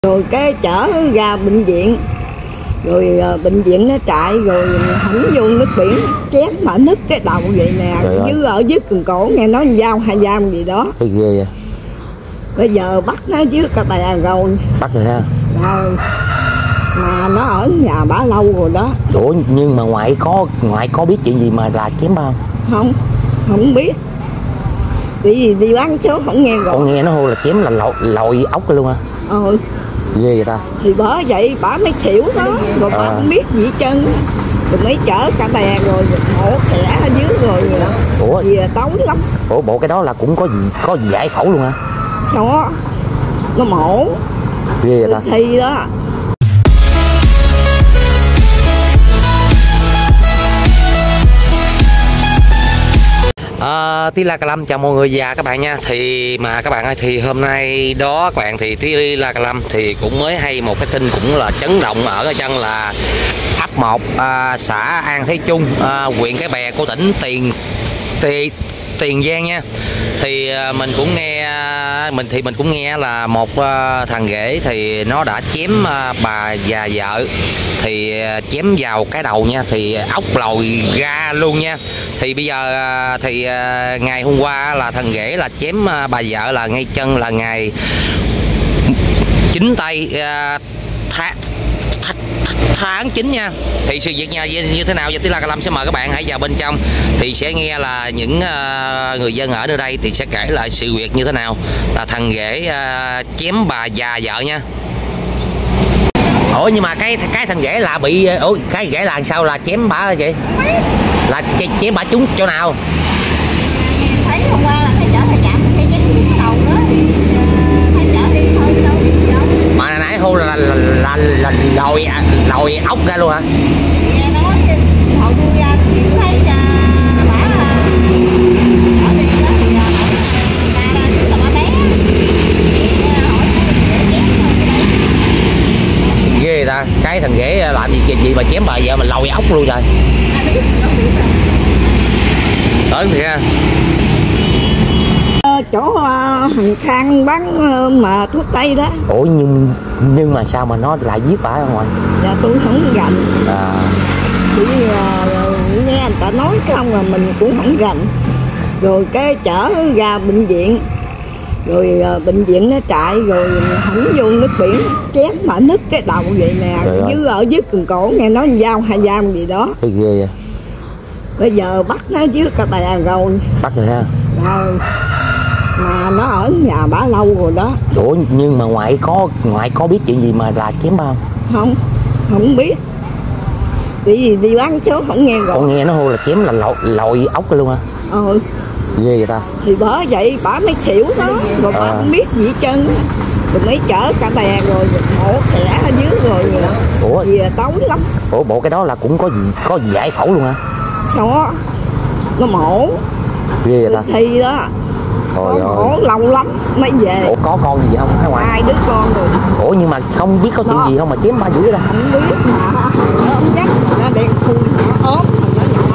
Rồi cái chở ra bệnh viện, rồi bệnh viện nó chạy rồi hẳn vô nước biển chém mà nứt cái đầu vậy nè, ở dưới cần cổ nghe nói dao 2 dao gì đó. Cái ghê vậy. Bây giờ bắt nó dưới cái bè rồi. Bắt rồi ha. Rồi mà nó ở nhà bả lâu rồi đó. Ủa nhưng mà ngoại có biết chuyện gì mà là chém ba không? Không biết. Vì đi bán số không nghe rồi. Con nghe nó hô là chém là lội ốc luôn hả? Ghê vậy ta. Thì bởi vậy bả mới xỉu đó, rồi bả không biết gì hết trơn. Rồi mới chở cả bè rồi mổ khẽ ở dưới rồi. Ủa vì tối lắm. Ủa bộ cái đó là cũng có gì giải phẫu luôn hả? Đó, nó mổ. Ghê vậy ta. Thi đó. Tila Cà Lâm chào mọi người và các bạn nha. Thì mà các bạn ơi, thì hôm nay đó các bạn, thì Tila Cà Lâm thì cũng mới hay một cái tin cũng là chấn động ở cái chân là ấp 1 xã An Thế Trung, huyện Cái Bè của tỉnh Tiền Giang nha. Thì mình cũng nghe là một thằng ghẻ thì nó đã chém bà và vợ, thì chém vào cái đầu nha, thì ốc lồi ra luôn nha. Thì bây giờ thì ngày hôm qua là thằng ghẻ là chém bà vợ là ngay chân là ngày 9 tây tháng 9 nha. Thì sự việc như thế nào, giờ Tila Cà Lâm sẽ mời các bạn hãy vào bên trong thì sẽ nghe là những người dân ở nơi đây thì sẽ kể lại sự việc như thế nào là thằng ghẻ chém bà già vợ nha. Ủa nhưng mà cái thằng ghẻ là bị cái ghẻ là sao là chém bà vậy? Là chém bà trúng chỗ nào? Thấy hôm qua là thấy chở thầy chạm thấy chém trúng cái đầu đó, thì thấy chở đi thôi chứ đâu có gì đâu. Mà nãy hô là lồi ốc ra luôn hả? Nghe nói hồi tôi ra tôi chỉ thấy bả ở đi đó thì ra chứ là bả té. Ghê ta, cái thằng ghẻ làm gì mà chém bà vợ mà lồi ốc luôn rồi. Tới thì ra chỗ Hằng Khang bán mà thuốc tây đó. Ủa nhưng mà sao mà nó lại giết bà ở ngoài? Dạ tôi không rành. Chỉ nghe người ta nói không là mình cũng không rành. Rồi cái chở ra bệnh viện, rồi bệnh viện nó chạy rồi hẳn vô nước biển chém mà nứt cái đầu vậy nè, ở dưới cần cổ nghe nói dao 2 dao gì đó. Cái ghê vậy. Bây giờ bắt nó dưới cái bè rồi. Bắt rồi ha. Rồi mà nó ở nhà bả lâu rồi đó. Ủa nhưng mà ngoại có biết chuyện gì mà là chém ba không? Không biết. Vì đi bán số không nghe rồi. Con nghe nó hô là chém là lội ốc luôn hả? Ghê vậy ta. Thì bởi vậy bả mới xỉu đó, rồi bả không biết gì hết trơn. Rồi mới chở cả bè rồi mổ khẽ ở dưới rồi. Ủa vì tối lắm. Ủa bộ cái đó là cũng có gì giải phẫu luôn hả? Đó, nó mổ. Ghê vậy ta. Thi đó. Có mổ lâu lắm mới về. Ủa có con gì không hả ngoại? 2 đứa con rồi. Ủa nhưng mà không biết có chuyện gì không mà chém ba dữ vậy ta? Không biết mà nó ốm dắt, nó đen khui, nó ốm, nó nhỏ.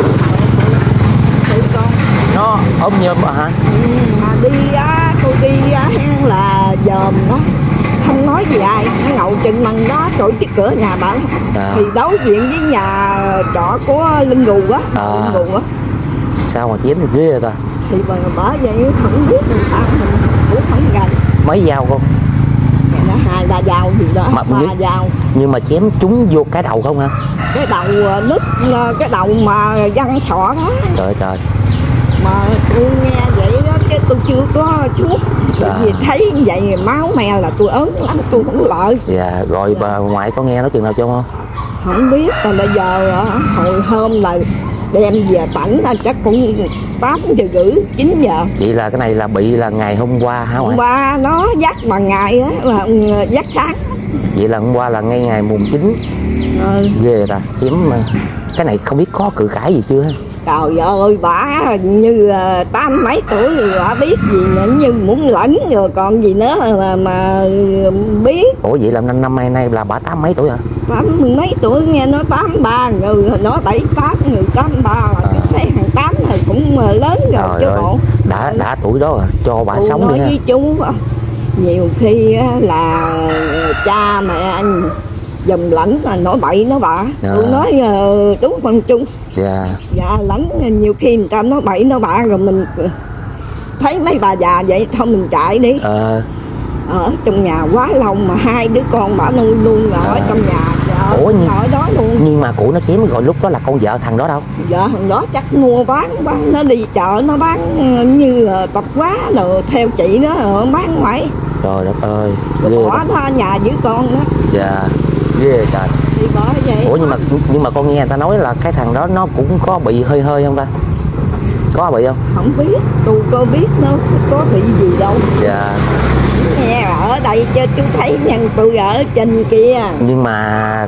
Thì con nó ốm nhôm hả? Mà đi tôi đi heo là dòm đó, không nói gì ai, nó ngồi chừng mần đó chỗ trước cửa nhà bạn. Thì đối diện với nhà trọ của Linh Gù á. Sao mà chém thì ghê vậy ta? Thì bởi vậy không biết người ta, mình cũng không rành. Mấy dao con? Nó 2-3 dao gì đó, 3 dao. Nhưng mà chém trúng vô cái đầu không hả? Cái đầu nứt, cái đầu mà văng sọ đó. Trời. Mà tôi nghe vậy đó chứ tôi chưa có chút. Vì thấy vậy máu me là tôi ớn lắm, tôi không lợi. Dạ, rồi bà ngoại có nghe nói chừng nào chưa không? Không biết, còn bây giờ hồi hôm là đem về tảnh chắc cũng 8:30, 9 giờ. Vậy là cái này là bị là ngày hôm qua hả ngoại? Hôm qua nó dắt bằng ngày á, là dắt sáng. Vậy là hôm qua là ngay ngày mùng 9. Ghê vậy ta, chém cái này không biết có cự cãi gì chưa? Trời ơi, bả như 80 mấy tuổi rồi, bả biết gì nữa, như muốn lẫn rồi còn gì nữa mà biết. Ủa vậy là năm nay là bả 80 mấy tuổi hả? 80 mấy tuổi, nghe nó 83, người nói 78, người 83 thấy hàng 8 thì cũng lớn rồi chứ bộ. Đã tuổi đó rồi, cho bả sống đi ha. Nói với chú nhiều khi á, là cha mẹ anh dùm lẫn là nói bậy nói bạ. Tôi nói Tú Văn Trung. Dạ lẫn nhiều khi người ta nói bậy nói bạ rồi mình thấy mấy bà già vậy thôi mình chạy đi. Ở trong nhà quá lâu mà hai đứa con bà nuôi luôn là ở trong nhà. Ủa ở đó luôn. Nhưng mà cụ nó chém rồi lúc đó là con vợ thằng đó đâu? Dạ thằng đó chắc mua bán nó đi chợ nó bán như tập quá rồi theo chị nó bán ngoài. Trời đất ơi. Bỏ nó nhà giữ con đó. Dạ. Ghê trời. Thì bỏ vậy. Ủa nhưng mà con nghe người ta nói là cái thằng đó nó cũng có bị hơi không ta? Có bị không? Không biết, tôi có biết nó có bị gì đâu. Dạ. Nghe ở đây chứ chú thấy nhân tôi ở trên kia. Nhưng mà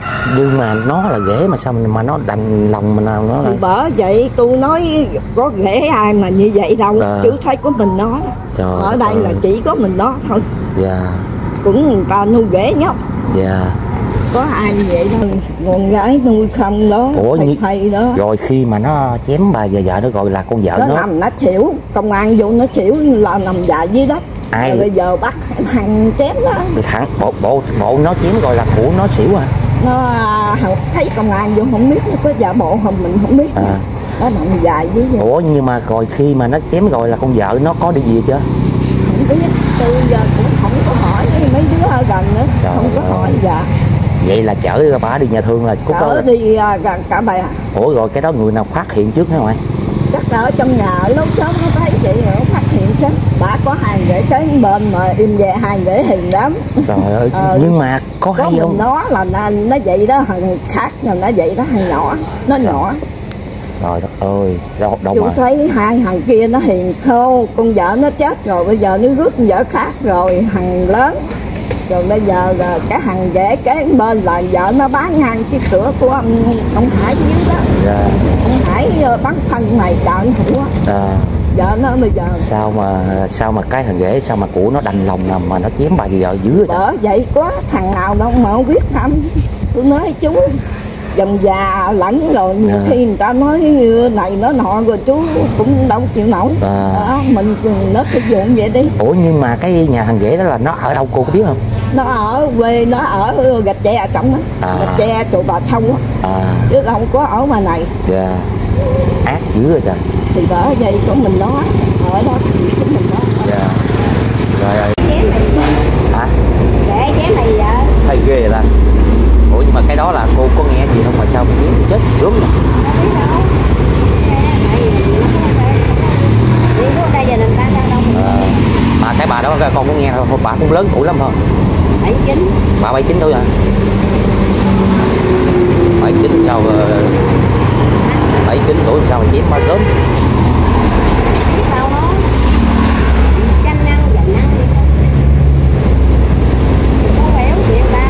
nó là ghẻ mà sao mà nó đành lòng mình nào nó là... Bởi vậy tôi nói có ghẻ ai mà như vậy đâu. Chú thấy có mình nó. Ở đây là chỉ có mình nó thôi. Dạ. Cũng người ta nuôi ghẻ nhóc. Dạ. Có ai như vậy đâu. Con gái nuôi không đó. Ủa thầy đó. Rồi khi mà nó chém bà vợ nó gọi là con vợ nó nằm nó xỉu. Công an vô nó xỉu là nằm dạ dưới đất. Ai? Rồi bây giờ bắt thằng chém đó. Thằng bộ nó chém gọi là của nó xỉu à? Nó thấy công an vô không biết nó có giả bộ không mình không biết. Nó nằm dài dưới vậy. Ủa nhưng mà rồi khi mà nó chém gọi là con vợ nó có đi gì chưa? Không biết. Tôi giờ cũng không có hỏi mấy đứa ở gần nữa. Không có hỏi. Dạ. Vậy là chở bà đi nhà thương là chở đi cả bà. Ủa rồi cái đó người nào phát hiện trước hả ngoại? Chắc là ở trong nhà lúc sớm nó thấy vậy rồi phát hiện chứ. Bà có hàng rễ cái bên mà im về hàng rễ hiền lắm. Trời ơi. Nhưng mà có hay không? Nó là nó vậy đó, thằng khác là nó vậy đó, thằng nhỏ nó nhỏ. Trời đất ơi. Đâu chú thấy hai thằng kia nó hiền khô, con vợ nó chết rồi bây giờ nó rước con vợ khác rồi, thằng lớn. Rồi bây giờ cái thằng rể kế bên là vợ nó bán ngang cái cửa của ông Hải dưới đó. Dạ. Ông Hải bán thân này đợn hữu á. Vợ nó bây giờ sao mà cái thằng rể sao mà của nó đành lòng nào mà nó chém bà vợ dữ vậy? Bởi vậy có thằng nào đâu mà không biết không. Tôi nói chú dần già lẫn rồi nhiều khi người ta nói như này nó nọ rồi chú cũng đâu chịu nổi. Mình nó thực dụng vậy đi. Ủa nhưng mà cái nhà thằng rể đó là nó ở đâu cô có biết không? Nó ở quê nó ở Gạch Tre ở trong đó. Gạch Tre tụi bà Sâu á. Chứ không có ở mà này. Dạ. Ác dữ rồi trời. Thì bởi vậy có mình nó ở đó thì có mình nó. Dạ. Rồi. Chém mày. Hả? Để chém mày vợ. Hay ghê vậy ta. Ủa nhưng mà cái đó là cô có nghe gì không mà sao mà chém chết sướng vậy? Không biết đâu. Tại vì có đây gia đình ta sao đâu. Mà cái bà đó con có nghe không? Bà cũng lớn tuổi lắm không? 79. Bà 79 tuổi hả? 79 sao 79 tuổi sao mà chém bà lớn? Biết đâu nó tranh ăn dành ăn gì không? Có béo chuyện ta.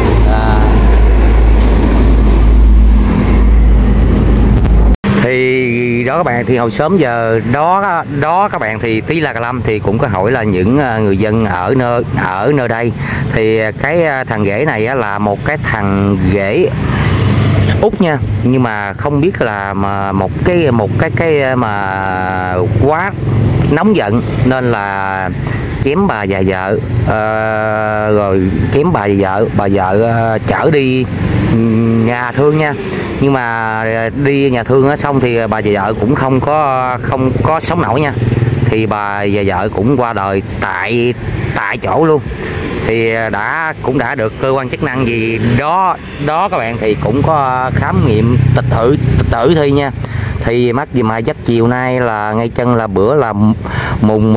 Thì đó các bạn, thì hồi sớm giờ đó các bạn thì Tí La Cà Lâm thì cũng có hỏi là những người dân ở nơi đây thì cái thằng rể này là một cái thằng rể Úc nha, nhưng mà không biết là mà một cái mà quá nóng giận nên là chém bà già vợ, rồi chém bà vợ chở đi nhà thương nha. Nhưng mà đi nhà thương xong thì bà già vợ cũng không có sống nổi nha, thì bà già vợ cũng qua đời tại chỗ luôn. Thì cũng đã được cơ quan chức năng gì đó các bạn thì cũng có khám nghiệm tịch tử thi nha. Thì mắc gì mà dắt chiều nay là ngay chân là bữa là mùng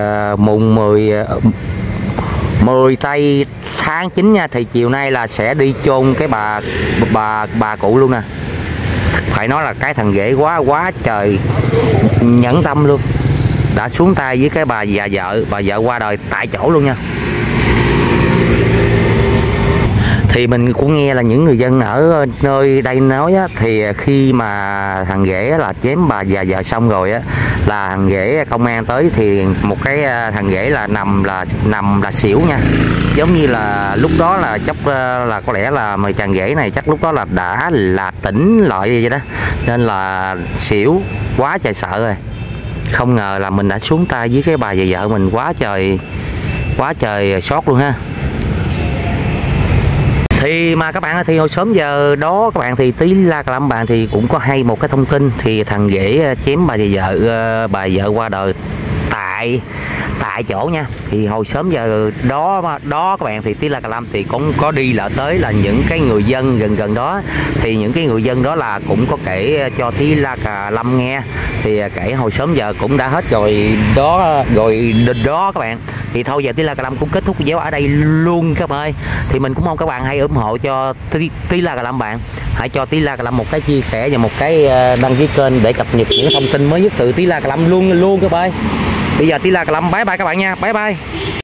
10 tây tháng 9 nha, thì chiều nay là sẽ đi chôn cái bà cụ luôn nè. Phải nói là cái thằng rể quá trời nhẫn tâm luôn, đã xuống tay với cái bà vợ qua đời tại chỗ luôn nha. Thì mình cũng nghe là những người dân ở nơi đây nói á, thì khi mà thằng rể là chém bà già vợ xong rồi á, là thằng rể công an tới thì một cái thằng rể là nằm là xỉu nha, giống như là lúc đó là chắc là có lẽ là mà chàng rể này chắc lúc đó là đã là tỉnh lại vậy đó, nên là xỉu quá trời sợ rồi. Không ngờ là mình đã xuống tay với cái bà già vợ mình quá trời quá trời sót luôn ha. Thì mà các bạn thì hồi sớm giờ đó các bạn thì Tí La Cà Lâm bạn thì cũng có hay một cái thông tin thì thằng Ghẻ chém bà vợ qua đời tại chỗ nha. Thì hồi sớm giờ đó các bạn thì Tí La Cà Lâm thì cũng có đi lại tới là những cái người dân gần đó, thì những cái người dân đó là cũng có kể cho Tí La Cà Lâm nghe, thì kể hồi sớm giờ cũng đã hết rồi đó các bạn. Thì thôi giờ Tí La Cà Lâm cũng kết thúc video ở đây luôn các bạn ơi. Thì mình cũng mong các bạn hãy ủng hộ cho Tí La Cà Lâm bạn, hãy cho Tí La Cà Lâm một cái chia sẻ và một cái đăng ký kênh để cập nhật những thông tin mới nhất từ Tí La Cà Lâm luôn các bạn ơi. Bây giờ Tí La Cà Lâm bye bye các bạn nha, bye bye.